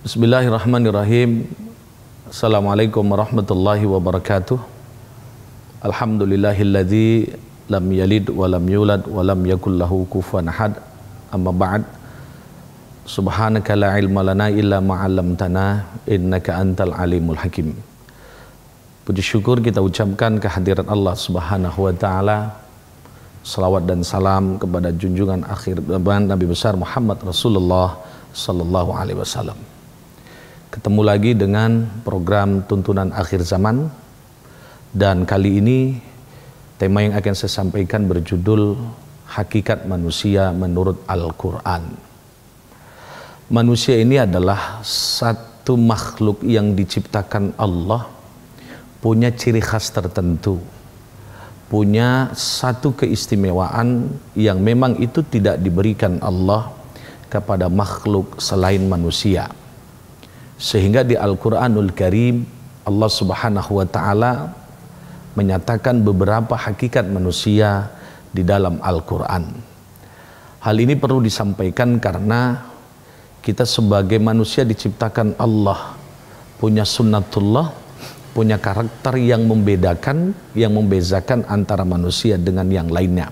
Bismillahirrahmanirrahim. Assalamualaikum warahmatullahi wabarakatuh. Alhamdulillahilladzi lam yalid wa lam yulad wa lam yakul lahu kufuwan ahad. Amma ba'd. Subhanaka la ilma lana illa ma 'allamtana innaka antal alimul hakim. Puji syukur kita ucapkan kehadirat Allah Subhanahu wa taala. Salawat dan salam kepada junjungan akhir Nabi besar Muhammad Rasulullah sallallahu alaihi wasallam. Ketemu lagi dengan program Tuntunan Akhir Zaman, dan kali ini tema yang akan saya sampaikan berjudul Hakikat Manusia Menurut Al-Quran. Manusia ini adalah satu makhluk yang diciptakan Allah, punya ciri khas tertentu, punya satu keistimewaan yang memang itu tidak diberikan Allah kepada makhluk selain manusia. Sehingga di Al-Quranul Karim Allah Subhanahu wa ta'ala menyatakan beberapa hakikat manusia di dalam Al-Quran. Hal ini perlu disampaikan karena kita sebagai manusia diciptakan Allah, punya sunnatullah, punya karakter yang membedakan, yang membezakan antara manusia dengan yang lainnya.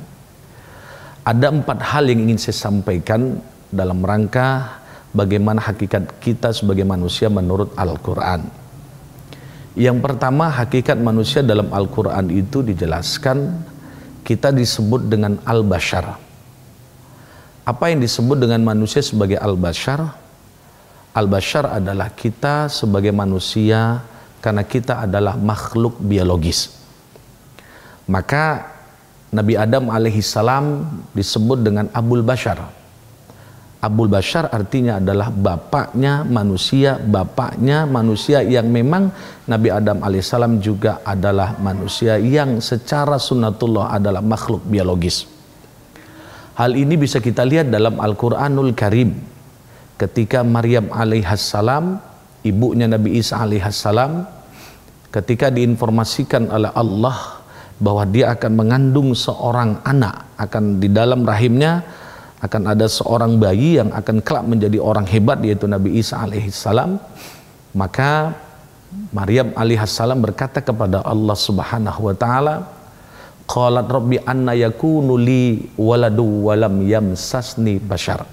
Ada 4 hal yang ingin saya sampaikan dalam rangka bagaimana hakikat kita sebagai manusia menurut Al-Quran. Yang pertama, hakikat manusia dalam Al-Quran itu dijelaskan kita disebut dengan Al-Bashar. Apa yang disebut dengan manusia sebagai Al-Bashar? Al-Bashar adalah kita sebagai manusia karena kita adalah makhluk biologis. Maka Nabi Adam alaihissalam disebut dengan Abul Bashar. Abul Bashar artinya adalah bapaknya manusia yang memang Nabi Adam alaihissalam juga adalah manusia yang secara sunnatullah adalah makhluk biologis. Hal ini bisa kita lihat dalam Al-Quranul Karim ketika Maryam alaihissalam, ibunya Nabi Isa alaihissalam, ketika diinformasikan oleh Allah bahwa dia akan mengandung seorang anak, akan di dalam rahimnya akan ada seorang bayi yang akan kelak menjadi orang hebat, yaitu Nabi Isa alaihissalam. Maka Maryam alaihissalam berkata kepada Allah Subhanahu wa taala, qalat rabbi anna yakunu li waladu walam yamsasni bashar.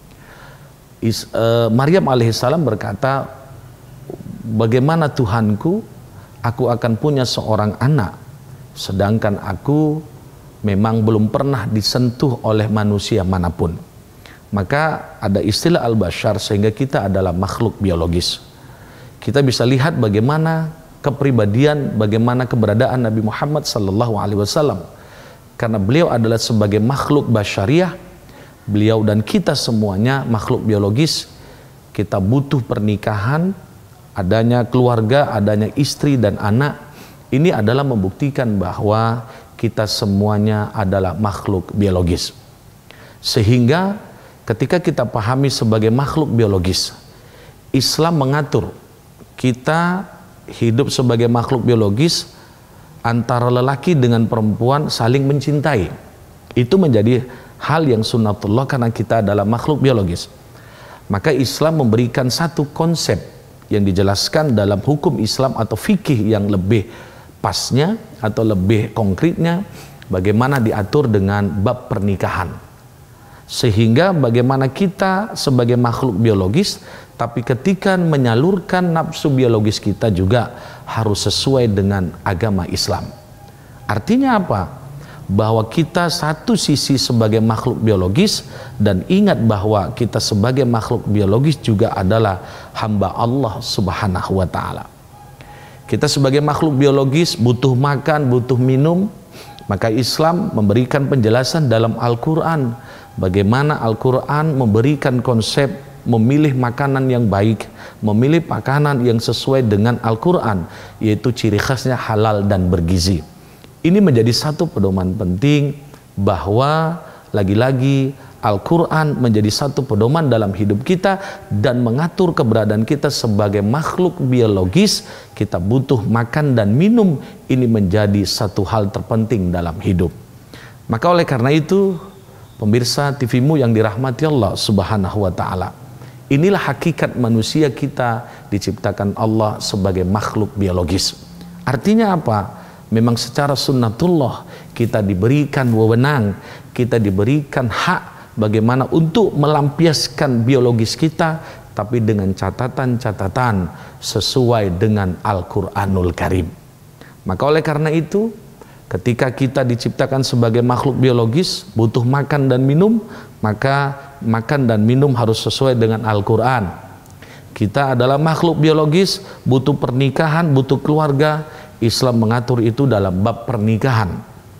Maryam alaihissalam berkata, bagaimana Tuhanku, aku akan punya seorang anak sedangkan aku memang belum pernah disentuh oleh manusia manapun. Maka ada istilah Al-Bashar, sehingga kita adalah makhluk biologis. Kita bisa lihat bagaimana kepribadian, bagaimana keberadaan Nabi Muhammad SAW. Karena beliau adalah sebagai makhluk basyariah, beliau dan kita semuanya makhluk biologis. Kita butuh pernikahan, adanya keluarga, adanya istri dan anak. Ini adalah membuktikan bahwa kita semuanya adalah makhluk biologis. Sehingga ketika kita pahami sebagai makhluk biologis, Islam mengatur kita hidup sebagai makhluk biologis, antara lelaki dengan perempuan saling mencintai. Itu menjadi hal yang sunnatullah karena kita adalah makhluk biologis. Maka Islam memberikan satu konsep yang dijelaskan dalam hukum Islam atau fikih yang lebih pasnya atau lebih konkretnya, bagaimana diatur dengan bab pernikahan. Sehingga bagaimana kita sebagai makhluk biologis, tapi ketika menyalurkan nafsu biologis kita juga harus sesuai dengan agama Islam. Artinya apa? Bahwa kita satu sisi sebagai makhluk biologis, dan ingat bahwa kita sebagai makhluk biologis juga adalah hamba Allah Subhanahu wa ta'ala. Kita sebagai makhluk biologis butuh makan, butuh minum. Maka Islam memberikan penjelasan dalam Al-Quran, bagaimana Al-Quran memberikan konsep memilih makanan yang baik, memilih makanan yang sesuai dengan Al-Quran, yaitu ciri khasnya halal dan bergizi. Ini menjadi satu pedoman penting bahwa lagi-lagi Al-Quran menjadi satu pedoman dalam hidup kita dan mengatur keberadaan kita sebagai makhluk biologis. Kita butuh makan dan minum, ini menjadi satu hal terpenting dalam hidup. Maka oleh karena itu, pemirsa TV-mu yang dirahmati Allah Subhanahu wa ta'ala, Inilah hakikat manusia, kita diciptakan Allah sebagai makhluk biologis. Artinya apa? Memang secara sunnatullah kita diberikan wewenang, kita diberikan hak bagaimana untuk melampiaskan biologis kita, tapi dengan catatan-catatan sesuai dengan Al-Quranul Karim. Maka oleh karena itu, ketika kita diciptakan sebagai makhluk biologis, butuh makan dan minum, maka makan dan minum harus sesuai dengan Al-Quran. Kita adalah makhluk biologis, butuh pernikahan, butuh keluarga. Islam mengatur itu dalam bab pernikahan.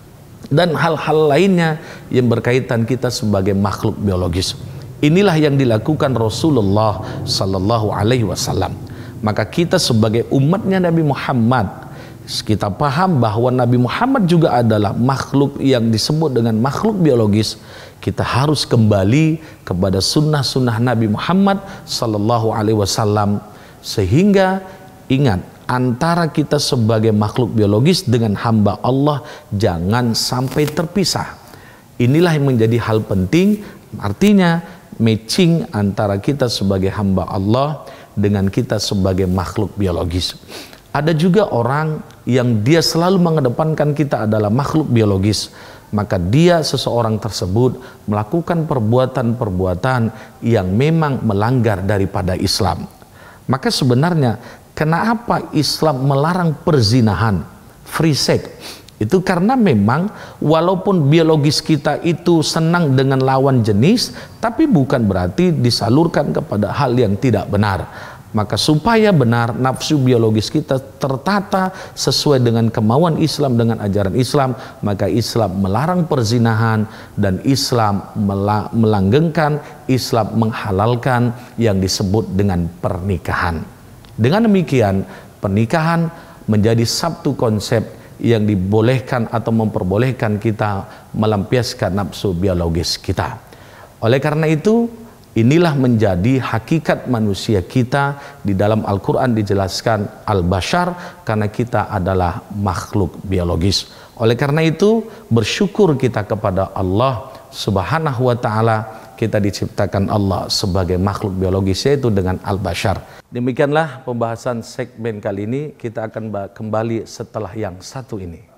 Dan hal-hal lainnya yang berkaitan kita sebagai makhluk biologis. Inilah yang dilakukan Rasulullah Sallallahu Alaihi Wasallam. Maka kita sebagai umatnya Nabi Muhammad, kita paham bahwa Nabi Muhammad juga adalah makhluk yang disebut dengan makhluk biologis. Kita harus kembali kepada sunnah-sunnah Nabi Muhammad Sallallahu Alaihi Wasallam, sehingga ingat, antara kita sebagai makhluk biologis dengan hamba Allah jangan sampai terpisah. Inilah yang menjadi hal penting. Artinya matching antara kita sebagai hamba Allah dengan kita sebagai makhluk biologis. Ada juga orang yang dia selalu mengedepankan kita adalah makhluk biologis, maka dia, seseorang tersebut, melakukan perbuatan-perbuatan yang memang melanggar daripada Islam. Maka sebenarnya kenapa Islam melarang perzinahan, free sex? Itu karena memang walaupun biologis kita itu senang dengan lawan jenis, tapi bukan berarti disalurkan kepada hal yang tidak benar. Maka supaya benar nafsu biologis kita tertata sesuai dengan kemauan Islam, dengan ajaran Islam, maka Islam melarang perzinahan dan Islam melanggengkan, Islam menghalalkan yang disebut dengan pernikahan. Dengan demikian, pernikahan menjadi satu konsep yang dibolehkan atau memperbolehkan kita melampiaskan nafsu biologis kita. Oleh karena itu, inilah menjadi hakikat manusia kita. Di dalam Al-Quran dijelaskan al-bashar, karena kita adalah makhluk biologis. Oleh karena itu, bersyukur kita kepada Allah Subhanahu wa ta'ala, kita diciptakan Allah sebagai makhluk biologis, yaitu dengan al-bashar. Demikianlah pembahasan segmen kali ini. Kita akan kembali setelah yang satu ini.